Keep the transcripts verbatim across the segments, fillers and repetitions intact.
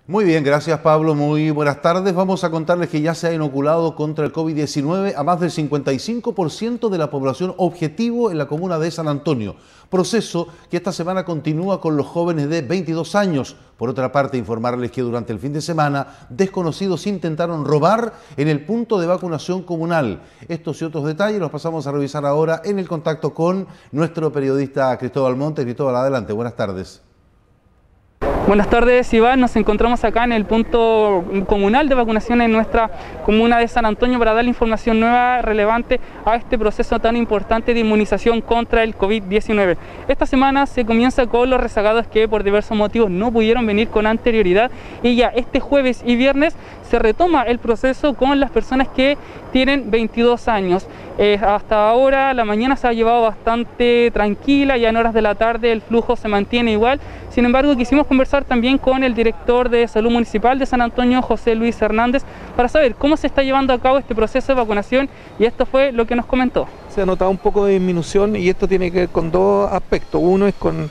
Muy bien, gracias Pablo, muy buenas tardes. Vamos a contarles que ya se ha inoculado contra el COVID diecinueve a más del cincuenta y cinco por ciento de la población objetivo en la comuna de San Antonio. Proceso que esta semana continúa con los jóvenes de veintidós años. Por otra parte, informarles que durante el fin de semana desconocidos intentaron robar en el punto de vacunación comunal. Estos y otros detalles los pasamos a revisar ahora en el contacto con nuestro periodista Cristóbal Montes. Cristóbal, adelante, buenas tardes. Buenas tardes, Iván. Nos encontramos acá en el punto comunal de vacunación en nuestra comuna de San Antonio para darle información nueva relevante a este proceso tan importante de inmunización contra el COVID diecinueve. Esta semana se comienza con los rezagados que por diversos motivos no pudieron venir con anterioridad y ya este jueves y viernes se retoma el proceso con las personas que tienen veintidós años. Eh, hasta ahora la mañana se ha llevado bastante tranquila, ya en horas de la tarde el flujo se mantiene igual. Sin embargo, quisimos conversar también con el director de Salud Municipal de San Antonio, José Luis Hernández, para saber cómo se está llevando a cabo este proceso de vacunación, y esto fue lo que nos comentó. Se ha notado un poco de disminución y esto tiene que ver con dos aspectos. Uno es con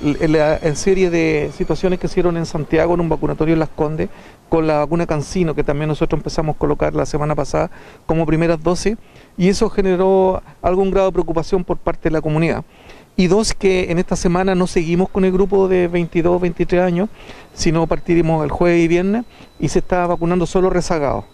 la en serie de situaciones que se hicieron en Santiago en un vacunatorio en Las Condes con la vacuna Cancino, que también nosotros empezamos a colocar la semana pasada como primeras dosis, y eso generó algún grado de preocupación por parte de la comunidad. Y dos, que en esta semana no seguimos con el grupo de veintidós, veintitrés años, sino partimos el jueves y viernes y se está vacunando solo rezagados.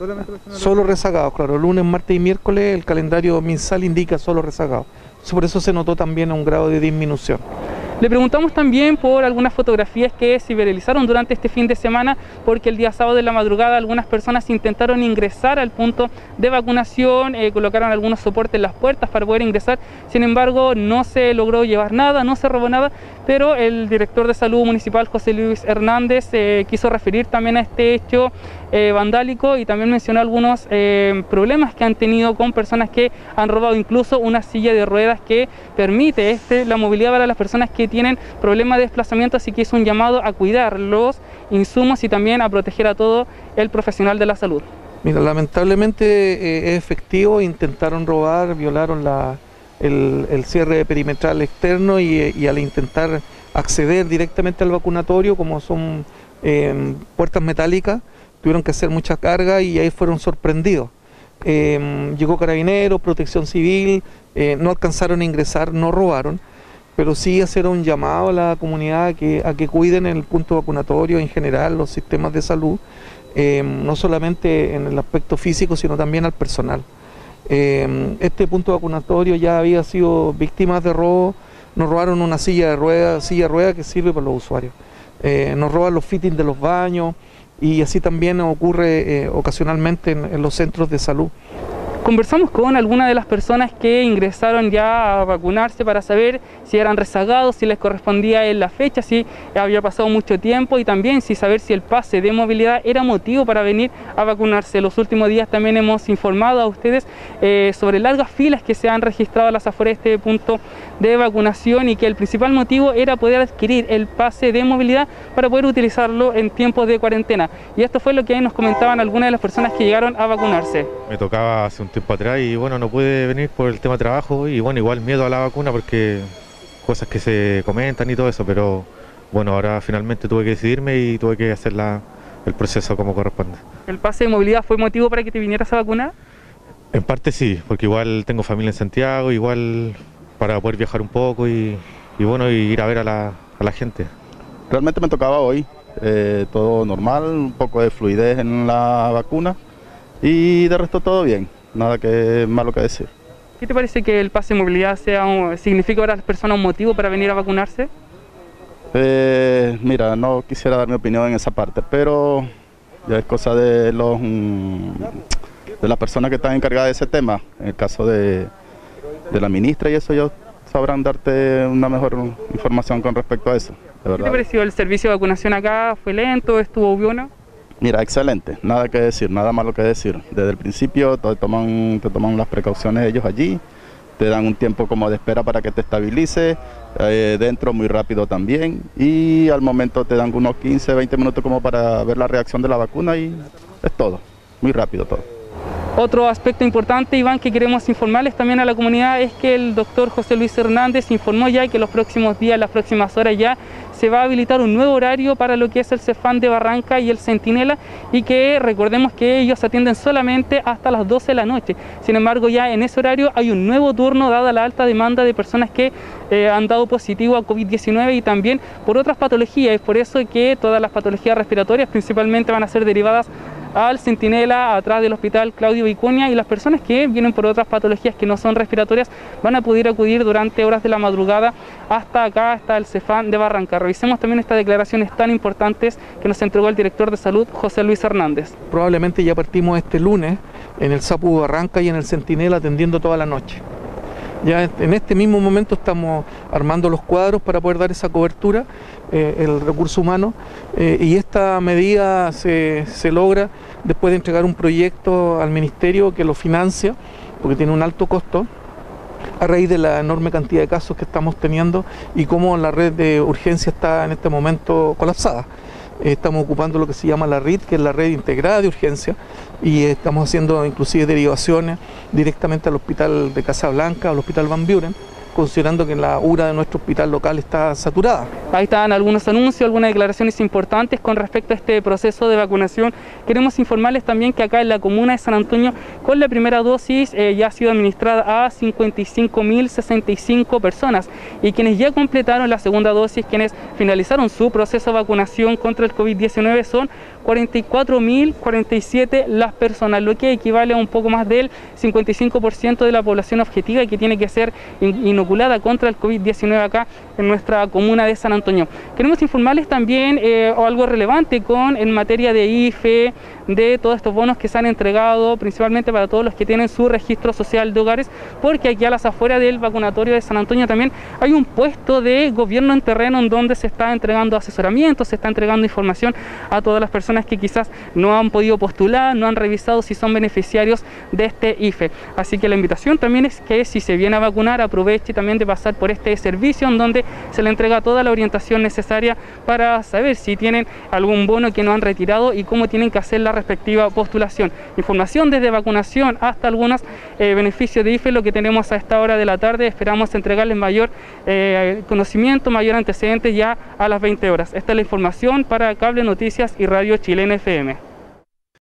Solo rezagados, claro. Lunes, martes y miércoles el calendario MinSal indica solo rezagados. Por eso se notó también un grado de disminución. Le preguntamos también por algunas fotografías que se viralizaron durante este fin de semana, porque el día sábado en la madrugada algunas personas intentaron ingresar al punto de vacunación, eh, colocaron algunos soportes en las puertas para poder ingresar. Sin embargo, no se logró llevar nada, no se robó nada, pero el director de Salud Municipal, José Luis Hernández, eh, quiso referir también a este hecho eh, vandálico y también mencionó algunos eh, problemas que han tenido con personas que han robado incluso una silla de ruedas que permite este, la movilidad para las personas que tienen problemas de desplazamiento, así que es un llamado a cuidar los insumos y también a proteger a todo el profesional de la salud. Mira, lamentablemente eh, es efectivo, intentaron robar, violaron la, el, el cierre perimetral externo y, y al intentar acceder directamente al vacunatorio, como son eh, puertas metálicas, tuvieron que hacer mucha carga y ahí fueron sorprendidos. Eh, llegó Carabineros, Protección Civil, eh, no alcanzaron a ingresar, no robaron, pero sí hacer un llamado a la comunidad a que, a que cuiden el punto vacunatorio en general, los sistemas de salud, eh, no solamente en el aspecto físico, sino también al personal. Eh, este punto vacunatorio ya había sido víctima de robo, nos robaron una silla de ruedas, silla de ruedas que sirve para los usuarios, eh, nos roban los fittings de los baños y así también ocurre eh, ocasionalmente en, en los centros de salud. Conversamos con algunas de las personas que ingresaron ya a vacunarse para saber si eran rezagados, si les correspondía en la fecha, si había pasado mucho tiempo y también si saber si el pase de movilidad era motivo para venir a vacunarse. Los últimos días también hemos informado a ustedes eh, sobre largas filas que se han registrado a las afueras de este punto de vacunación y que el principal motivo era poder adquirir el pase de movilidad para poder utilizarlo en tiempos de cuarentena. Y esto fue lo que nos comentaban algunas de las personas que llegaron a vacunarse. Me tocaba hace un tiempo atrás y bueno, no pude venir por el tema de trabajo y bueno, igual miedo a la vacuna porque cosas que se comentan y todo eso, pero bueno, ahora finalmente tuve que decidirme y tuve que hacer la, el proceso como corresponde. ¿El pase de movilidad fue motivo para que te vinieras a vacunar? En parte sí, porque igual tengo familia en Santiago, igual para poder viajar un poco y, y bueno, y ir a ver a la, a la gente. Realmente me tocaba hoy, eh, todo normal, un poco de fluidez en la vacuna y de resto todo bien. Nada que malo que decir. ¿Qué te parece que el pase de movilidad sea un, significa para las personas un motivo para venir a vacunarse? Eh, mira, no quisiera dar mi opinión en esa parte, pero ya es cosa de los de las personas que están encargadas de ese tema. En el caso de, de la ministra y eso, ellos sabrán darte una mejor información con respecto a eso. De verdad. ¿Qué te pareció el servicio de vacunación acá? ¿Fue lento? ¿Estuvo bueno? Mira, excelente, nada que decir, nada malo que decir. Desde el principio te toman, te toman las precauciones ellos allí, te dan un tiempo como de espera para que te estabilices, eh, dentro muy rápido también, y al momento te dan unos quince, veinte minutos como para ver la reacción de la vacuna y es todo, muy rápido todo. Otro aspecto importante, Iván, que queremos informarles también a la comunidad es que el doctor José Luis Hernández informó ya que los próximos días, las próximas horas ya, se va a habilitar un nuevo horario para lo que es el Cefam de Barranca y el Centinela, y que recordemos que ellos atienden solamente hasta las doce de la noche. Sin embargo, ya en ese horario hay un nuevo turno dada la alta demanda de personas que eh, han dado positivo a COVID diecinueve y también por otras patologías. Es por eso que todas las patologías respiratorias principalmente van a ser derivadas al Centinela, atrás del Hospital Claudio Vicuña, y las personas que vienen por otras patologías que no son respiratorias van a poder acudir durante horas de la madrugada hasta acá, hasta el Cefam de Barranca. Revisemos también estas declaraciones tan importantes que nos entregó el director de salud, José Luis Hernández. Probablemente ya partimos este lunes en el SAPU de Barranca y en el Centinela atendiendo toda la noche. Ya en este mismo momento estamos armando los cuadros para poder dar esa cobertura, eh, el recurso humano, eh, y esta medida se, se logra después de entregar un proyecto al Ministerio que lo financia, porque tiene un alto costo, a raíz de la enorme cantidad de casos que estamos teniendo y cómo la red de urgencia está en este momento colapsada. Estamos ocupando lo que se llama la R I D, que es la red integrada de urgencia, y estamos haciendo inclusive derivaciones directamente al hospital de Casablanca, al hospital Van Buren, considerando que la U R A de nuestro hospital local está saturada. Ahí están algunos anuncios, algunas declaraciones importantes con respecto a este proceso de vacunación. Queremos informarles también que acá en la comuna de San Antonio, con la primera dosis eh, ya ha sido administrada a cincuenta y cinco mil sesenta y cinco personas, y quienes ya completaron la segunda dosis, quienes finalizaron su proceso de vacunación contra el COVID diecinueve, son cuarenta y cuatro mil cuarenta y siete las personas, lo que equivale a un poco más del cincuenta y cinco por ciento de la población objetiva que tiene que ser inoculada contra el COVID diecinueve acá en nuestra comuna de San Antonio. Queremos informarles también eh, algo relevante con en materia de I F E, de todos estos bonos que se han entregado principalmente para todos los que tienen su registro social de hogares, porque aquí a las afueras del vacunatorio de San Antonio también hay un puesto de gobierno en terreno en donde se está entregando asesoramiento, se está entregando información a todas las personas que quizás no han podido postular, no han revisado si son beneficiarios de este I F E. Así que la invitación también es que si se viene a vacunar, aproveche también de pasar por este servicio en donde se le entrega toda la orientación necesaria para saber si tienen algún bono que no han retirado y cómo tienen que hacer la respectiva postulación. Información desde vacunación hasta algunos eh, beneficios de I F E, lo que tenemos a esta hora de la tarde. Esperamos entregarles mayor eh, conocimiento, mayor antecedente ya a las veinte horas. Esta es la información para Cable Noticias y Radio Chilena F M.